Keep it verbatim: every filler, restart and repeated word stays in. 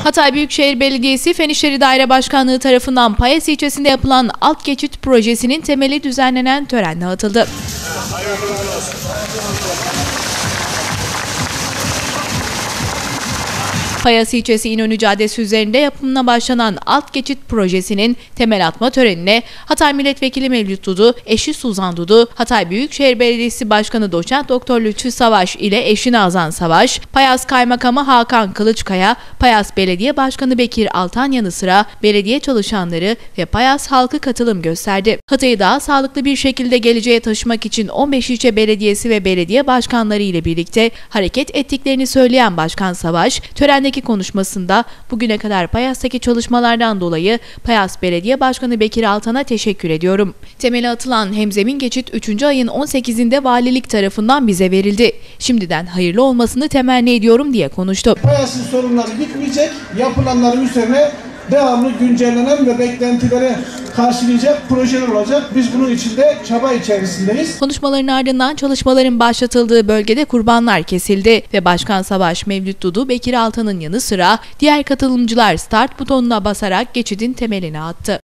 Hatay Büyükşehir Belediyesi Fen İşleri Daire Başkanlığı tarafından Payas ilçesinde yapılan alt geçit projesinin temeli düzenlenen törenle atıldı. Payas ilçesi İnönü Caddesi üzerinde yapımına başlanan alt geçit projesinin temel atma törenine Hatay Milletvekili Mevlüt Dudu, eşi Suzan Dudu, Hatay Büyükşehir Belediyesi Başkanı Doçent Doktor Lütfü Savaş ile eşi Nazan Savaş, Payas Kaymakamı Hakan Kılıçkaya, Payas Belediye Başkanı Bekir Altan yanı sıra belediye çalışanları ve Payas halkı katılım gösterdi. Hatay'ı daha sağlıklı bir şekilde geleceğe taşımak için on beş ilçe belediyesi ve belediye başkanları ile birlikte hareket ettiklerini söyleyen Başkan Savaş, törende konuşmasında bugüne kadar Payas'taki çalışmalardan dolayı Payas Belediye Başkanı Bekir Altan'a teşekkür ediyorum. Temeli atılan hemzemin geçit üçüncü ayın on sekizinde valilik tarafından bize verildi. Şimdiden hayırlı olmasını temenni ediyorum diye konuştu. Payas'ın sorunları bitmeyecek, yapılanların üzerine devamlı güncellenen ve beklentileri karşılayacak projeler olacak. Biz bunun içinde çaba içerisindeyiz. Konuşmaların ardından çalışmaların başlatıldığı bölgede kurbanlar kesildi ve Başkan Savaş, Mevlüt Dudu, Bekir Altan'ın yanı sıra diğer katılımcılar start butonuna basarak geçidin temelini attı.